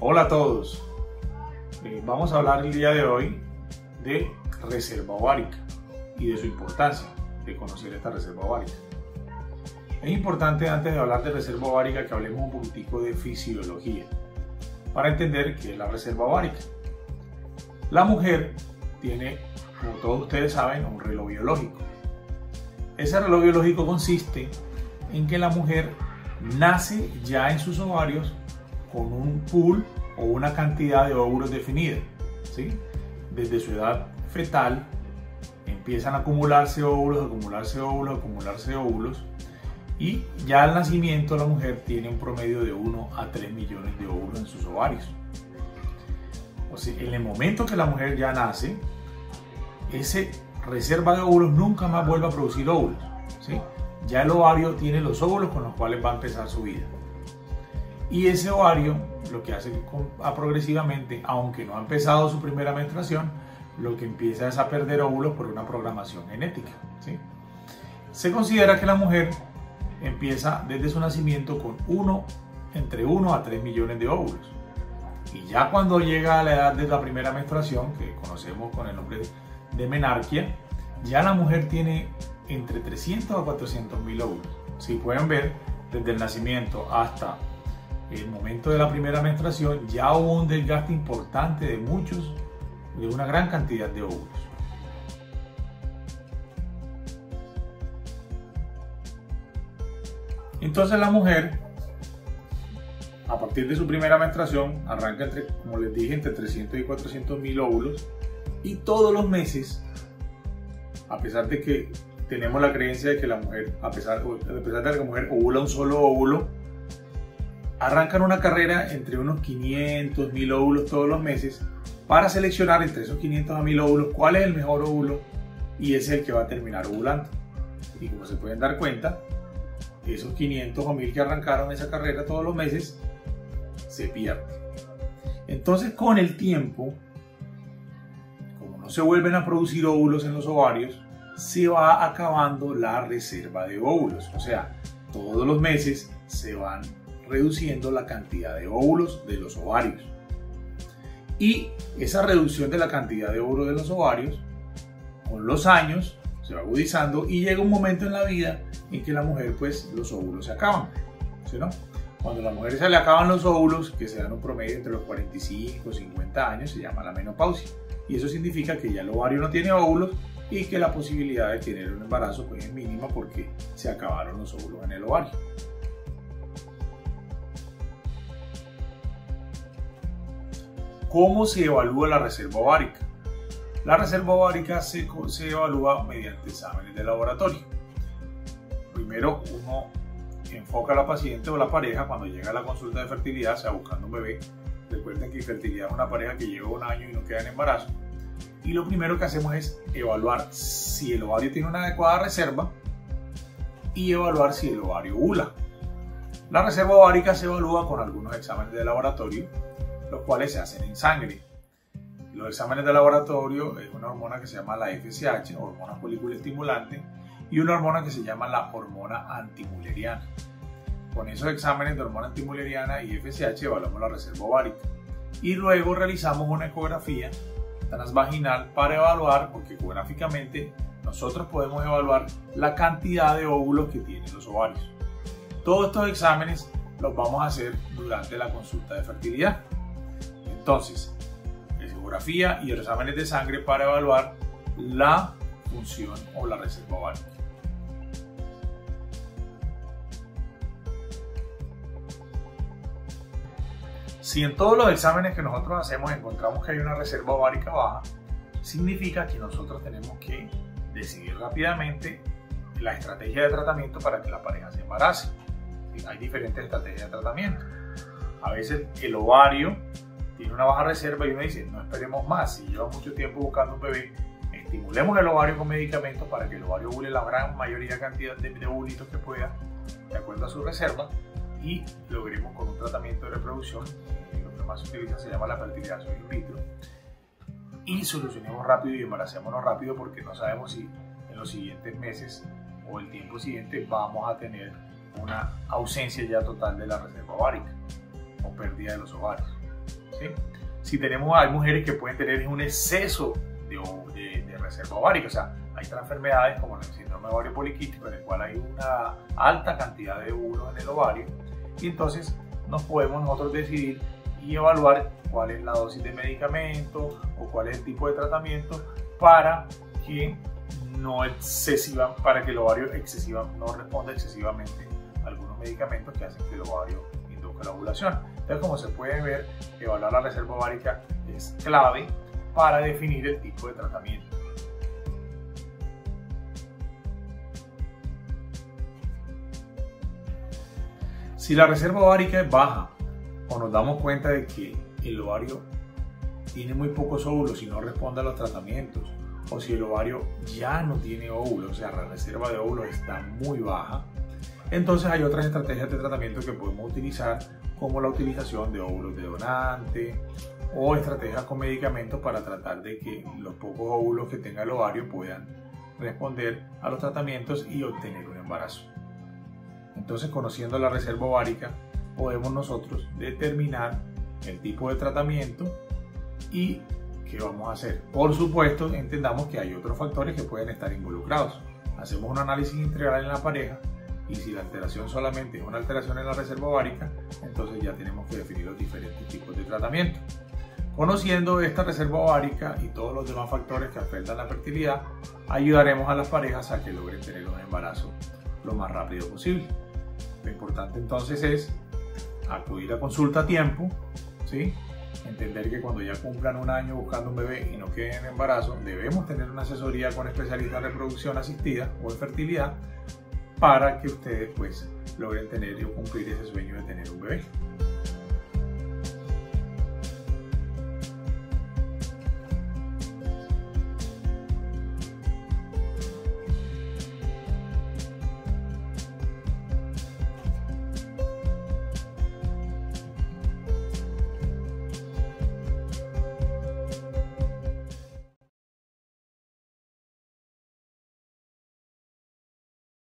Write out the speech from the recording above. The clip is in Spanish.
Hola a todos, vamos a hablar el día de hoy de reserva ovárica y de su importancia de conocer esta reserva ovárica. Es importante, antes de hablar de reserva ovárica, que hablemos un poquitico de fisiología para entender qué es la reserva ovárica. La mujer tiene, como todos ustedes saben, un reloj biológico. Ese reloj biológico consiste en que la mujer nace ya en sus ovarios con un pool o una cantidad de óvulos definida, ¿sí? Desde su edad fetal empiezan a acumularse óvulos, y ya al nacimiento la mujer tiene un promedio de 1 a 3 millones de óvulos en sus ovarios. O sea, en el momento que la mujer ya nace, ese reserva de óvulos nunca más vuelve a producir óvulos, ¿sí? Ya el ovario tiene los óvulos con los cuales va a empezar su vida. Y ese ovario lo que hace progresivamente, aunque no ha empezado su primera menstruación, lo que empieza es a perder óvulos por una programación genética, ¿sí? Se considera que la mujer empieza desde su nacimiento con entre 1 a 3 millones de óvulos. Y ya cuando llega a la edad de la primera menstruación, que conocemos con el nombre de menarquia, ya la mujer tiene entre 300 a 400 mil óvulos. Si pueden ver, desde el nacimiento hasta el momento de la primera menstruación ya hubo un desgaste importante de una gran cantidad de óvulos. Entonces la mujer, a partir de su primera menstruación, arranca como les dije, entre 300 y 400 mil óvulos, y todos los meses, a pesar de que tenemos la creencia de que la mujer, a pesar de que la mujer ovula un solo óvulo, arrancan una carrera entre unos 500 mil óvulos todos los meses para seleccionar entre esos 500 a 1000 óvulos cuál es el mejor óvulo, y ese es el que va a terminar ovulando. Y como se pueden dar cuenta, esos 500 o 1000 que arrancaron esa carrera todos los meses se pierden. Entonces, con el tiempo, como no se vuelven a producir óvulos en los ovarios, se va acabando la reserva de óvulos. O sea, todos los meses se van reduciendo la cantidad de óvulos de los ovarios. Y esa reducción de la cantidad de óvulos de los ovarios, con los años, se va agudizando y llega un momento en la vida en que la mujer, pues, los óvulos se acaban, ¿sí, no? Cuando a la mujer se le acaban los óvulos, que se dan un promedio entre los 45 y 50 años, se llama la menopausia. Y eso significa que ya el ovario no tiene óvulos y que la posibilidad de tener un embarazo, pues, es mínima porque se acabaron los óvulos en el ovario. ¿Cómo se evalúa la reserva ovárica? La reserva ovárica se evalúa mediante exámenes de laboratorio. Primero uno enfoca a la paciente o la pareja cuando llega a la consulta de fertilidad, o sea, buscando un bebé. Recuerden que fertilidad es una pareja que lleva un año y no queda en embarazo. Y lo primero que hacemos es evaluar si el ovario tiene una adecuada reserva y evaluar si el ovario ovula. La reserva ovárica se evalúa con algunos exámenes de laboratorio, los cuales se hacen en sangre. Los exámenes de laboratorio es una hormona que se llama la FSH, hormona folículo estimulante, y una hormona que se llama la hormona antimülleriana. Con esos exámenes de hormona antimülleriana y FSH evaluamos la reserva ovárica. Y luego realizamos una ecografía transvaginal para evaluar, porque ecográficamente nosotros podemos evaluar la cantidad de óvulos que tienen los ovarios. Todos estos exámenes los vamos a hacer durante la consulta de fertilidad. Entonces, ecografía y exámenes de sangre para evaluar la función o la reserva ovárica. Si en todos los exámenes que nosotros hacemos encontramos que hay una reserva ovárica baja, significa que nosotros tenemos que decidir rápidamente la estrategia de tratamiento para que la pareja se embarace. Hay diferentes estrategias de tratamiento. A veces el ovario tiene una baja reserva y uno dice, no esperemos más, si lleva mucho tiempo buscando un bebé, estimulemos el ovario con medicamentos para que el ovario ovule la gran cantidad de ovulitos que pueda, de acuerdo a su reserva, y logremos con un tratamiento de reproducción, lo que más se utiliza se llama la fertilización in vitro, y solucionemos rápido y embaracémonos rápido, porque no sabemos si en los siguientes meses o el tiempo siguiente vamos a tener una ausencia ya total de la reserva ovárica o pérdida de los ovarios. ¿sí? Si hay mujeres que pueden tener un exceso de reserva ovárica, o sea, hay otras enfermedades como el síndrome ovario poliquístico, en el cual hay una alta cantidad de óvulos en el ovario, y entonces nos podemos nosotros decidir y evaluar cuál es la dosis de medicamento o cuál es el tipo de tratamiento para que el ovario no responda excesivamente a algunos medicamentos que hacen que el ovario induzca la ovulación. Entonces, como se puede ver, evaluar la reserva ovárica es clave para definir el tipo de tratamiento. Si la reserva ovárica es baja o nos damos cuenta de que el ovario tiene muy pocos óvulos y no responde a los tratamientos, o si el ovario ya no tiene óvulos, o sea, la reserva de óvulos está muy baja, entonces hay otras estrategias de tratamiento que podemos utilizar, como la utilización de óvulos de donante o estrategias con medicamentos para tratar de que los pocos óvulos que tenga el ovario puedan responder a los tratamientos y obtener un embarazo. Entonces, conociendo la reserva ovárica, podemos nosotros determinar el tipo de tratamiento y qué vamos a hacer. Por supuesto, entendamos que hay otros factores que pueden estar involucrados. Hacemos un análisis integral en la pareja y si la alteración solamente es una alteración en la reserva ovárica, entonces ya tenemos que definir los diferentes tipos de tratamiento. Conociendo esta reserva ovárica y todos los demás factores que afectan la fertilidad, ayudaremos a las parejas a que logren tener un embarazo lo más rápido posible. Lo importante entonces es acudir a consulta a tiempo, ¿sí? Entender que cuando ya cumplan un año buscando un bebé y no queden en embarazo, debemos tener una asesoría con especialistas en reproducción asistida o en fertilidad para que ustedes pues logren tener y cumplir ese sueño de tener un bebé.